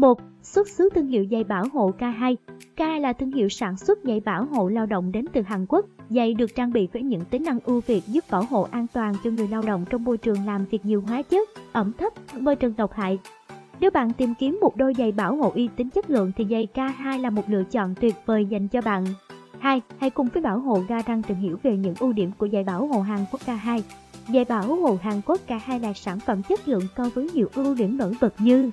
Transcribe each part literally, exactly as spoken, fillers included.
một. Xuất xứ thương hiệu giày bảo hộ K hai. K hai là thương hiệu sản xuất giày bảo hộ lao động đến từ Hàn Quốc. Giày được trang bị với những tính năng ưu việt giúp bảo hộ an toàn cho người lao động trong môi trường làm việc nhiều hóa chất, ẩm thấp, môi trường độc hại. Nếu bạn tìm kiếm một đôi giày bảo hộ uy tín chất lượng thì giày K hai là một lựa chọn tuyệt vời dành cho bạn. hai. Hãy cùng với Bảo hộ Ga Răng tìm hiểu về những ưu điểm của giày bảo hộ Hàn Quốc K hai. Giày bảo hộ Hàn Quốc K hai là sản phẩm chất lượng cao với nhiều ưu điểm nổi bật như: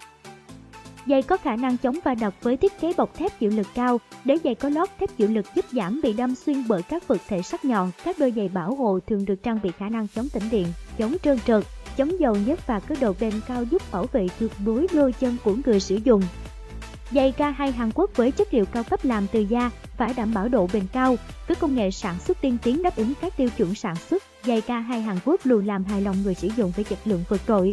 giày có khả năng chống va đập với thiết kế bọc thép chịu lực cao. Đế giày có lót thép chịu lực giúp giảm bị đâm xuyên bởi các vật thể sắc nhọn. Các đôi giày bảo hộ thường được trang bị khả năng chống tĩnh điện, chống trơn trượt, chống dầu nhớt và có độ bền cao giúp bảo vệ tuyệt đối đôi chân của người sử dụng. Giày K hai Hàn Quốc với chất liệu cao cấp làm từ da phải đảm bảo độ bền cao, với công nghệ sản xuất tiên tiến đáp ứng các tiêu chuẩn sản xuất. Giày K hai Hàn Quốc luôn làm hài lòng người sử dụng với chất lượng vượt trội.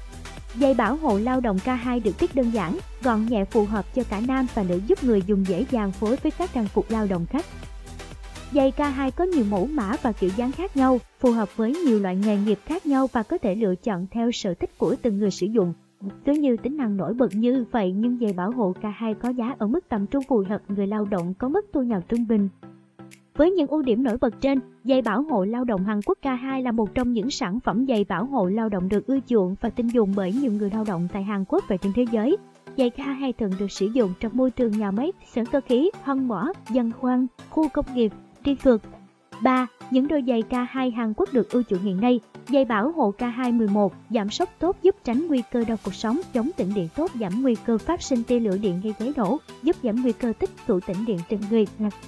Giày bảo hộ lao động K hai được tiết đơn giản, gọn nhẹ phù hợp cho cả nam và nữ giúp người dùng dễ dàng phối với các trang phục lao động khác. Giày K hai có nhiều mẫu mã và kiểu dáng khác nhau, phù hợp với nhiều loại nghề nghiệp khác nhau và có thể lựa chọn theo sở thích của từng người sử dụng. Cứ như tính năng nổi bật như vậy nhưng giày bảo hộ K hai có giá ở mức tầm trung phù hợp người lao động có mức thu nhập trung bình. Với những ưu điểm nổi bật trên, giày bảo hộ lao động Hàn Quốc K hai là một trong những sản phẩm giày bảo hộ lao động được ưa chuộng và tin dùng bởi nhiều người lao động tại Hàn Quốc và trên thế giới. Giày K hai thường được sử dụng trong môi trường nhà máy, xưởng cơ khí, hòn mỏ, giàn khoan, khu công nghiệp, tri cược. ba. Những đôi giày K hai Hàn Quốc được ưa chuộng hiện nay. Giày bảo hộ K hai mười một, giảm sốc tốt giúp tránh nguy cơ đau cột sống, chống tĩnh điện tốt, giảm nguy cơ phát sinh tia lửa điện gây cháy nổ, giúp giảm nguy cơ tích tụ tĩnh điện trên người.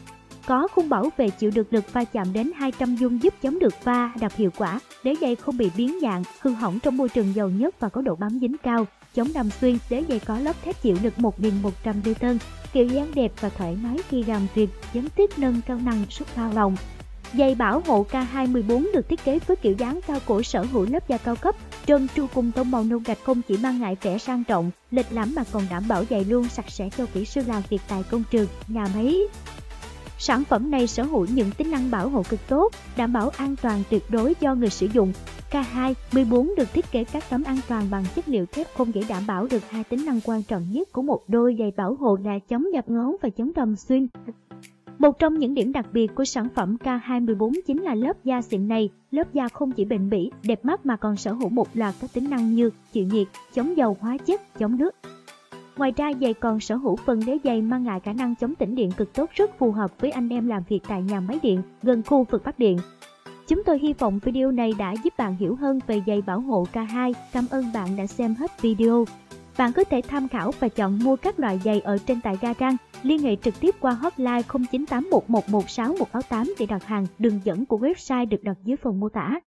Có khung bảo vệ chịu được lực va chạm đến hai trăm dung giúp chống được va đập hiệu quả. Đế giày không bị biến dạng, hư hỏng trong môi trường dầu nhớt và có độ bám dính cao, chống đâm xuyên. Đế giày có lớp thép chịu lực một nghìn một trăm Newton, kiểu dáng đẹp và thoải mái khi gầm tuyệt, gián tiếp nâng cao năng suất lao động. Giày bảo hộ K hai mười bốn được thiết kế với kiểu dáng cao cổ, sở hữu lớp da cao cấp, trơn tru cùng tông màu nâu gạch, không chỉ mang lại vẻ sang trọng, lịch lãm mà còn đảm bảo giày luôn sạch sẽ cho kỹ sư làm việc tại công trường, nhà máy. Sản phẩm này sở hữu những tính năng bảo hộ cực tốt, đảm bảo an toàn tuyệt đối cho người sử dụng. K hai mười bốn được thiết kế các tấm an toàn bằng chất liệu thép không dễ, đảm bảo được hai tính năng quan trọng nhất của một đôi giày bảo hộ là chống dập ngón và chống đâm xuyên. Một trong những điểm đặc biệt của sản phẩm K hai mười bốn chính là lớp da xịn này. Lớp da không chỉ bền bỉ, đẹp mắt mà còn sở hữu một loạt các tính năng như chịu nhiệt, chống dầu hóa chất, chống nước. Ngoài ra, giày còn sở hữu phần đế giày mang lại khả năng chống tĩnh điện cực tốt, rất phù hợp với anh em làm việc tại nhà máy điện, gần khu vực phát điện. Chúng tôi hy vọng video này đã giúp bạn hiểu hơn về giày bảo hộ K hai. Cảm ơn bạn đã xem hết video. Bạn có thể tham khảo và chọn mua các loại giày ở trên tại Ga Răng. Liên hệ trực tiếp qua hotline không chín tám một một một sáu một sáu tám để đặt hàng. Đường dẫn của website được đặt dưới phần mô tả.